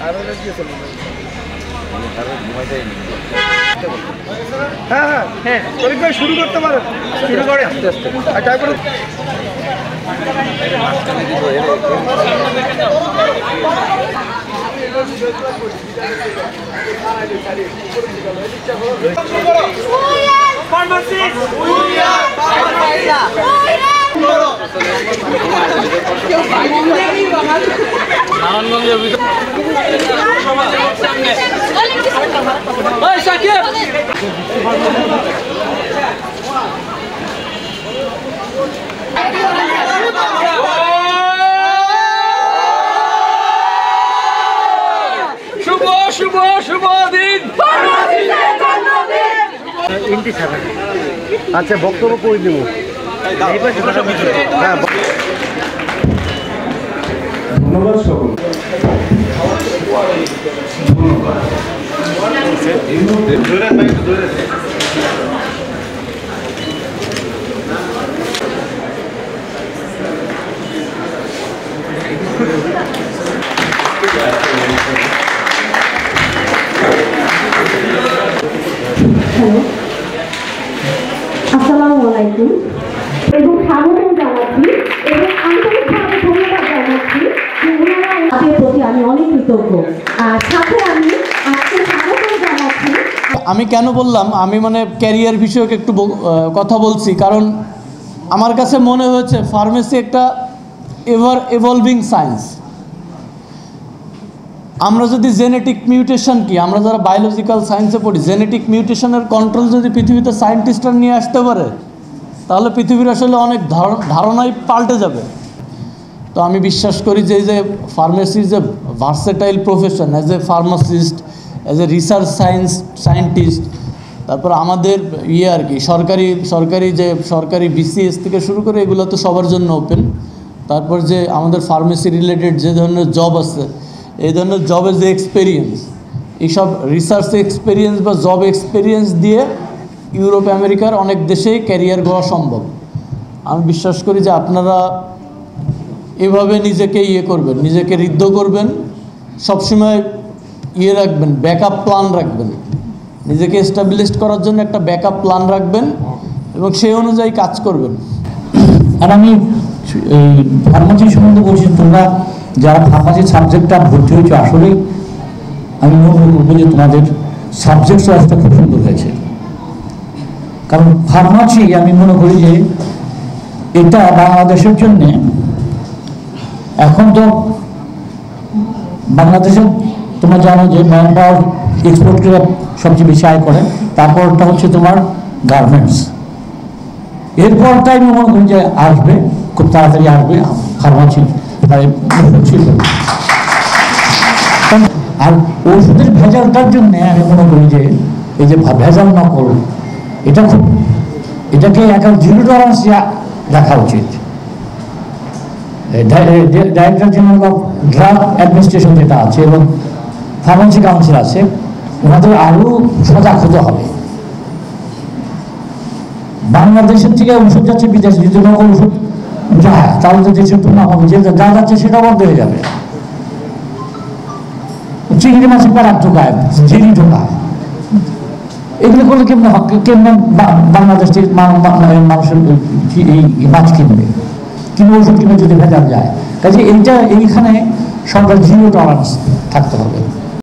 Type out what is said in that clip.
হ্যাঁ হ্যাঁ হ্যাঁ পরীক্ষা শুরু করতে পারেন, শুরু করে আস্তে আস্তে। আর তারপরে শুভ দিন। আচ্ছা বক্তব্য করে দেবো। ধন্যবাদ সকল। হ্যালো, আসসালামু আলাইকুম এবং স্বাগতম জানাচ্ছি এবং আন্তরিকভাবে ধন্যবাদ জানাচ্ছি যে ওনারা আমাদের প্রতি আমি অনেক কৃতজ্ঞ। আর সাথে আমি আজকে স্বাগতম জানাচ্ছি। আমি কেন বললাম আমি ক্যারিয়ার বিষয়ক একটু কথা বলছি, কারণ আমার কাছে মনে হয়েছে ফার্মেসি একটা এভার এভলভিং সায়েন্স। আমরা যদি জেনেটিক মিউটেশন কি, আমরা যারা বায়োলজিক্যাল সায়েন্সে পড়ি, জেনেটিক মিউটেশনের কন্ট্রোল যদি পৃথিবীতে সায়েন্টিস্টরা নিয়ে আসতে পারে তাহলে পৃথিবীর আসলে অনেক ধারণাই পাল্টে যাবে। তো আমি বিশ্বাস করি যে এই যে ফার্মেসি যে versatile profession, as a pharmacist, as a research scientist, তারপর আমাদের আর কি সরকারি বিসিএস থেকে শুরু করে এগুলো তো সবার জন্য ওপেন। তারপর যে আমাদের ফার্মেসি রিলেটেড যে ধরনের জব আছে, এই ধরনের জবের যে এক্সপেরিয়েন্স, এইসব রিসার্চ এক্সপেরিয়েন্স বা জব এক্সপেরিয়েন্স দিয়ে ইউরোপ আমেরিকার অনেক দেশেই ক্যারিয়ার গড়া সম্ভব। আমি বিশ্বাস করি যে আপনারা এভাবে নিজেকে করবেন, নিজেকে ঋদ্ধ করবেন, সবসময় রাখবেন, ব্যাকআপ প্ল্যান রাখবেন, নিজেকে এস্টাবলিশ করার জন্য একটা ব্যাকআপ প্ল্যান রাখবেন এবং সেই অনুযায়ী কাজ করবেন। আর আমি ফার্মাসি সম্বন্ধে বলছি, তোমরা যারা ফার্মাসি সাবজেক্টটা ভর্তি হয়েছে, আসলেই আমি মনে করবো যে তোমাদের সাবজেক্ট চয়েসটা খুব সুন্দর হয়েছে। কারণ ফার্মাসি আমি মনে করি যে এটা বাংলাদেশের জন্যে, এখন তো বাংলাদেশে তোমরা জানো যে ম্যান পাওয়ার এক্সপোর্টকে সবচেয়ে বেশি আয় করে, তারপরটা হচ্ছে তোমার গার্মেন্টস, এরপরটা আমি মনে করি যে আসবে, খুব তাড়াতাড়ি আসবে ফার্মাসি ছিল। আর ওষুধের ভেজালটার জন্য আমি মনে করি যে এই যে ভেজাল নকল, এটাকে একটা জিরো টলারেন্স রাখা উচিত। Director general of drug administration যেটা আছে এবং ফার্মাসি কাউন্সিল আছে, ওনাদের আরও সজাগ হতে হবে। বাংলাদেশের থেকে ওষুধ যাচ্ছে বিদেশে, যদি নকল ওষুধ যায় তাহলে তো দেশের তো না হবে, যেটা যা যাচ্ছে সেটা বন্ধ হয়ে যাবে। চিংড়ি মাছের প্যারাক ঢোকায়, জেলি ঢোকায়, এগুলো করলে কেমন বাংলাদেশ থেকে মানুষের এই মাছ কিনবে, ওষুধ কিনে যদি ভেজাল যায়। কাজে এইখানে সরকার জিরো টলারেন্স থাকতে হবে।